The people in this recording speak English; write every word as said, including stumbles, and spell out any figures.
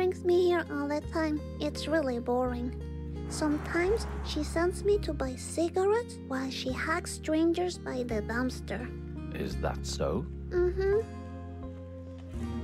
brings me here all the time. It's really boring. Sometimes she sends me to buy cigarettes while she hugs strangers by the dumpster. Is that so? Mm-hmm.